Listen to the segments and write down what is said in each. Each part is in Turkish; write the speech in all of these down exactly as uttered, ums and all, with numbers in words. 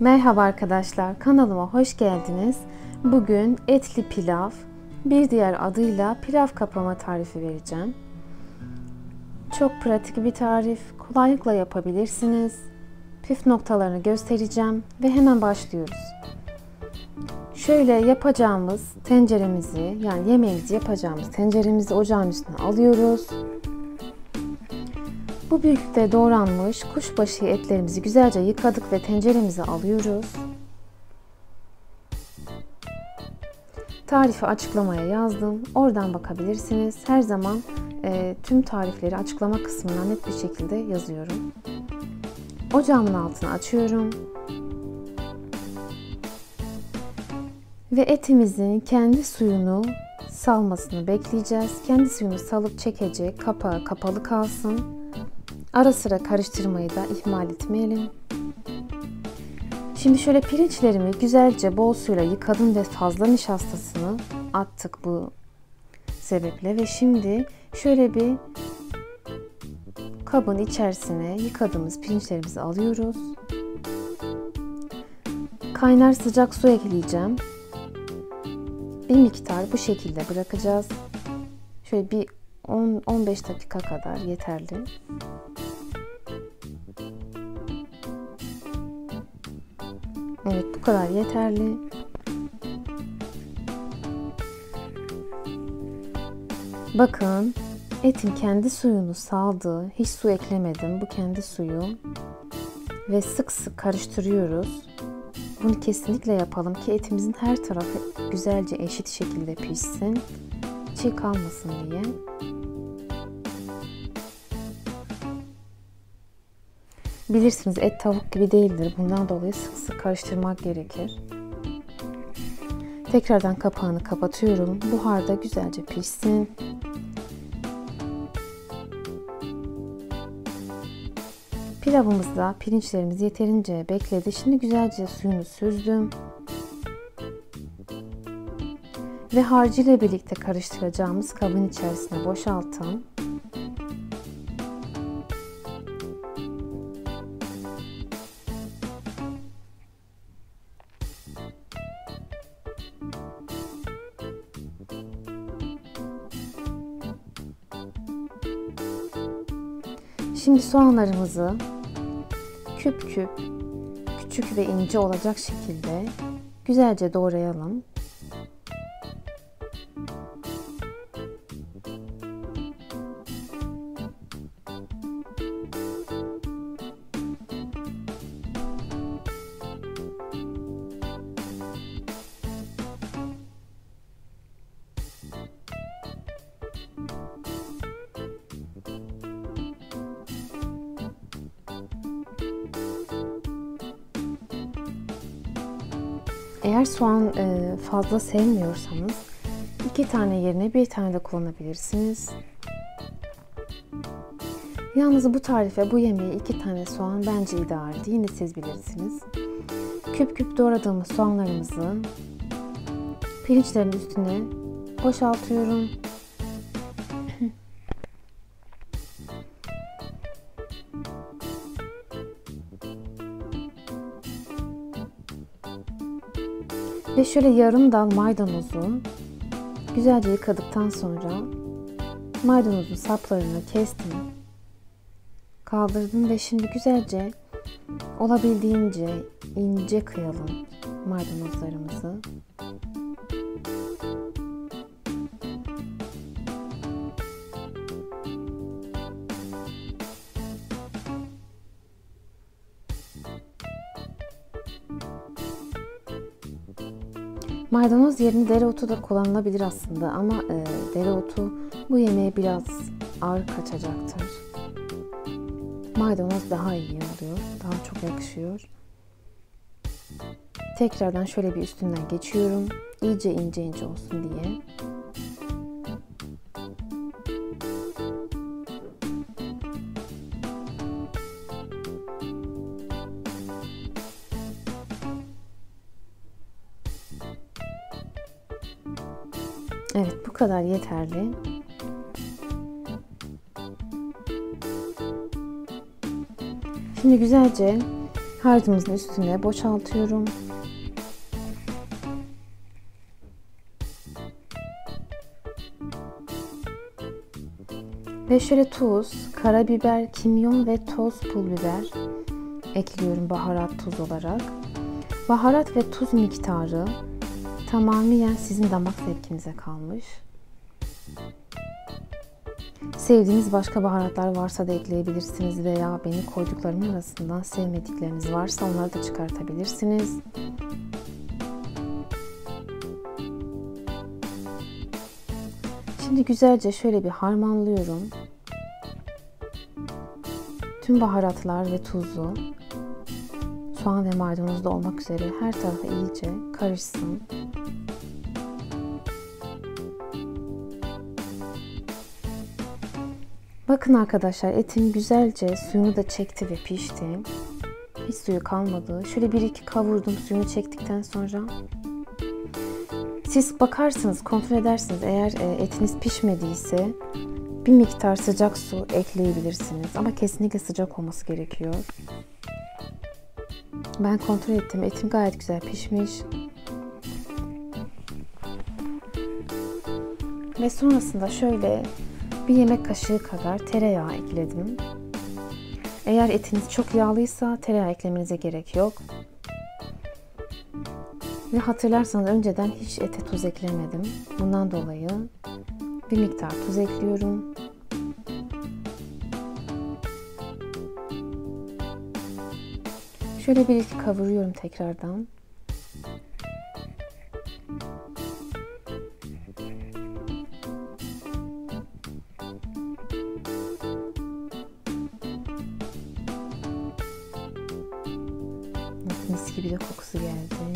Merhaba arkadaşlar, kanalıma hoş geldiniz. Bugün etli pilav, bir diğer adıyla pilav kapama tarifi vereceğim. Çok pratik bir tarif, kolaylıkla yapabilirsiniz. Püf noktalarını göstereceğim ve hemen başlıyoruz. Şöyle yapacağımız tenceremizi, yani yemeğimizi yapacağımız tenceremizi ocağın üstüne alıyoruz. Bu büyüklükte doğranmış kuşbaşı etlerimizi güzelce yıkadık ve tenceremize alıyoruz. Tarifi açıklamaya yazdım. Oradan bakabilirsiniz. Her zaman e, tüm tarifleri açıklama kısmına net bir şekilde yazıyorum. Ocağımın altını açıyorum. Ve etimizin kendi suyunu salmasını bekleyeceğiz. Kendi suyunu salıp çekecek. Kapağı kapalı kalsın. Ara sıra karıştırmayı da ihmal etmeyelim. Şimdi şöyle pirinçlerimi güzelce bol suyla yıkadım ve fazla nişastasını attık bu sebeple. Ve şimdi şöyle bir kabın içerisine yıkadığımız pirinçlerimizi alıyoruz. Kaynar sıcak su ekleyeceğim. Bir miktar bu şekilde bırakacağız. Şöyle bir on on beş dakika kadar yeterli. Evet, bu kadar yeterli. Bakın, etin kendi suyunu saldı. Hiç su eklemedim. Bu kendi suyu. Ve sık sık karıştırıyoruz. Bunu kesinlikle yapalım ki etimizin her tarafı güzelce eşit şekilde pişsin. Çiğ kalmasın diye. Bilirsiniz, et tavuk gibi değildir. Bundan dolayı sık sık karıştırmak gerekir. Tekrardan kapağını kapatıyorum. Buharda güzelce pişsin. Pilavımızda pirinçlerimiz yeterince bekledi. Şimdi güzelce suyunu süzdüm. Ve harcıyla birlikte karıştıracağımız kabın içerisine boşalttım. Şimdi soğanlarımızı küp küp, küçük ve ince olacak şekilde güzelce doğrayalım. Eğer soğan fazla sevmiyorsanız iki tane yerine bir tane de kullanabilirsiniz. Yalnız bu tarife, bu yemeğe iki tane soğan bence idealdi. Yine siz bilirsiniz. Küp küp doğradığımız soğanlarımızı pirinçlerin üstüne boşaltıyorum. Ve şöyle yarım dal maydanozu güzelce yıkadıktan sonra maydanozun saplarını kestim. Kaldırdım ve şimdi güzelce olabildiğince ince kıyalım maydanozlarımızı. Maydanoz yerine dereotu da kullanılabilir aslında ama e, dereotu bu yemeğe biraz ağır kaçacaktır. Maydanoz daha iyi oluyor, daha çok yakışıyor. Tekrardan şöyle bir üstünden geçiyorum, iyice ince ince olsun diye. Evet, bu kadar yeterli. Şimdi güzelce Harcımızın üstüne boşaltıyorum. Ve şöyle tuz, karabiber, kimyon ve toz pul biber ekliyorum baharat tuz olarak. Baharat ve tuz miktarı tamamen sizin damak zevkinize kalmış. Sevdiğiniz başka baharatlar varsa da ekleyebilirsiniz veya benim koyduklarımın arasından sevmedikleriniz varsa onları da çıkartabilirsiniz. Şimdi güzelce şöyle bir harmanlıyorum. Tüm baharatlar ve tuzu soğan ve maydanozda olmak üzere her tarafa iyice karışsın. Bakın arkadaşlar, etim güzelce suyunu da çekti ve pişti. Hiç suyu kalmadı. Şöyle bir iki kavurdum suyunu çektikten sonra. Siz bakarsınız, kontrol edersiniz. Eğer etiniz pişmediyse bir miktar sıcak su ekleyebilirsiniz. Ama kesinlikle sıcak olması gerekiyor. Ben kontrol ettim. Etim gayet güzel pişmiş. Ve sonrasında şöyle bir yemek kaşığı kadar tereyağı ekledim. Eğer etiniz çok yağlıysa tereyağı eklemenize gerek yok. Ve hatırlarsanız önceden hiç ete tuz eklemedim. Bundan dolayı bir miktar tuz ekliyorum. Şöyle bir iki kavuruyorum tekrardan. Mis gibi de kokusu geldi.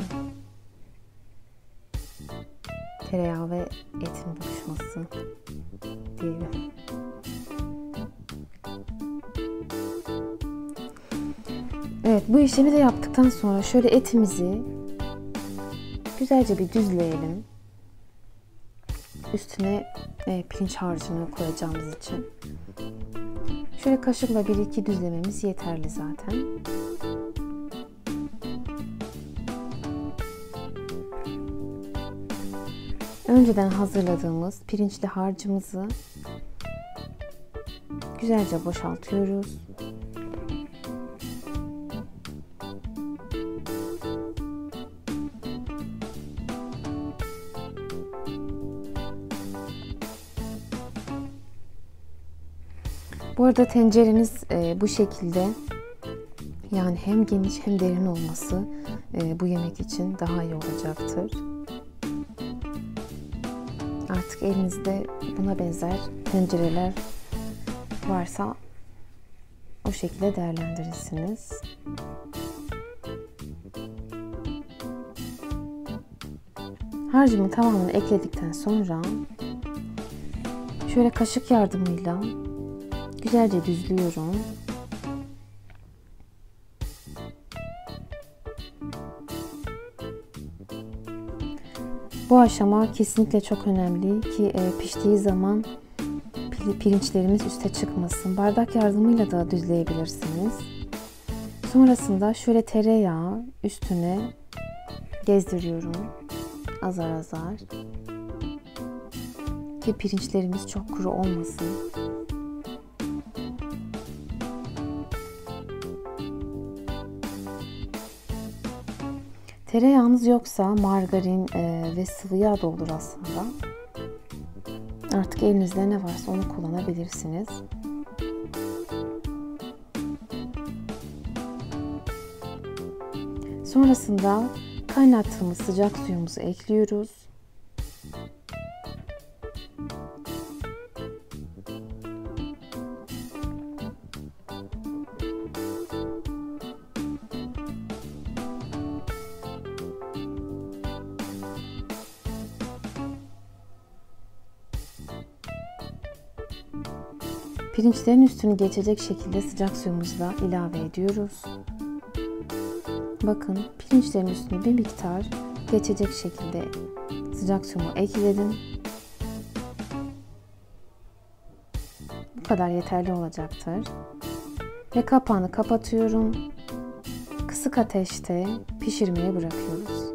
Tereyağı ve etin buluşması diyelim. Evet, bu işlemi de yaptıktan sonra şöyle etimizi güzelce bir düzleyelim. Üstüne e, pirinç harcını koyacağımız için. Şöyle kaşıkla bir iki düzlememiz yeterli zaten. Önceden hazırladığımız pirinçli harcımızı güzelce boşaltıyoruz. Bu arada tencereniz e, bu şekilde, yani hem geniş hem derin olması e, bu yemek için daha iyi olacaktır. Artık elinizde buna benzer tencereler varsa o şekilde değerlendirirsiniz. Harcımın tamamını ekledikten sonra şöyle kaşık yardımıyla güzelce düzlüyorum. Bu aşama kesinlikle çok önemli ki e, piştiği zaman pirinçlerimiz üste çıkmasın. Bardak yardımıyla da düzleyebilirsiniz. Sonrasında şöyle tereyağı üstüne gezdiriyorum. Azar azar. Ki pirinçlerimiz çok kuru olmasın. Tereyağınız yoksa margarin e, ve sıvı yağ da olur aslında. Artık elinizde ne varsa onu kullanabilirsiniz. Sonrasında kaynattığımız sıcak suyumuzu ekliyoruz. Pirinçlerin üstünü geçecek şekilde sıcak suyumuzu da ilave ediyoruz. Bakın, pirinçlerin üstüne bir miktar geçecek şekilde sıcak suyumu ekledim. Bu kadar yeterli olacaktır. Ve kapağını kapatıyorum. Kısık kısık ateşte pişirmeye bırakıyoruz.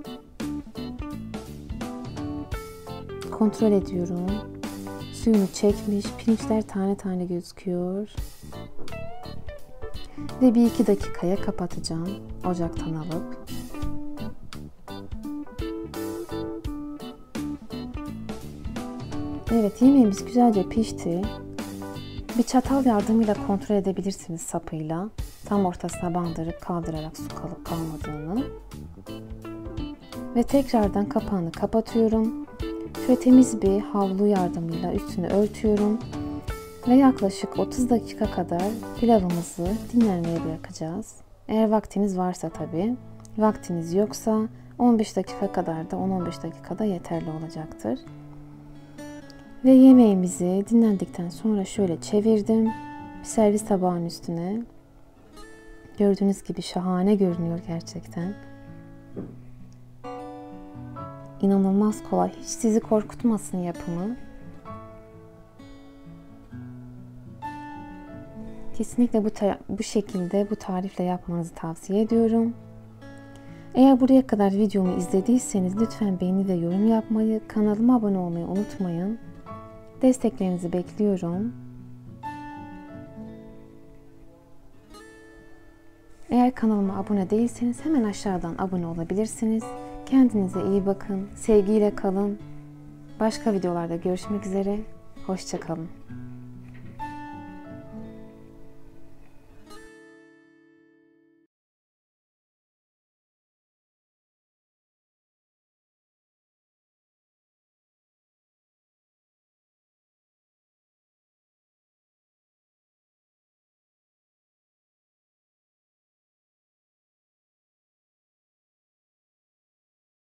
Kontrol ediyorum. Suyunu çekmiş, pirinçler tane tane gözüküyor. Ve bir iki dakikaya kapatacağım ocaktan alıp. Evet, yemeğimiz güzelce pişti. Bir çatal yardımıyla kontrol edebilirsiniz sapıyla. Tam ortasına bandırıp kaldırarak su kalıp kalmadığını. Ve tekrardan kapağını kapatıyorum. Şöyle temiz bir havlu yardımıyla üstünü örtüyorum. Ve yaklaşık otuz dakika kadar pilavımızı dinlenmeye bırakacağız. Eğer vaktiniz varsa tabii. Vaktiniz yoksa on beş dakika kadar da on on beş dakikada yeterli olacaktır. Ve yemeğimizi dinlendikten sonra şöyle çevirdim. Servis tabağının üstüne. Gördüğünüz gibi şahane görünüyor gerçekten. İnanılmaz kolay. Hiç sizi korkutmasın yapımı. Kesinlikle bu, bu şekilde bu tarifle yapmanızı tavsiye ediyorum. Eğer buraya kadar videomu izlediyseniz lütfen beğeni ve yorum yapmayı, kanalıma abone olmayı unutmayın. Desteklerinizi bekliyorum. Eğer kanalıma abone değilseniz hemen aşağıdan abone olabilirsiniz. Kendinize iyi bakın, sevgiyle kalın. Başka videolarda görüşmek üzere, hoşça kalın.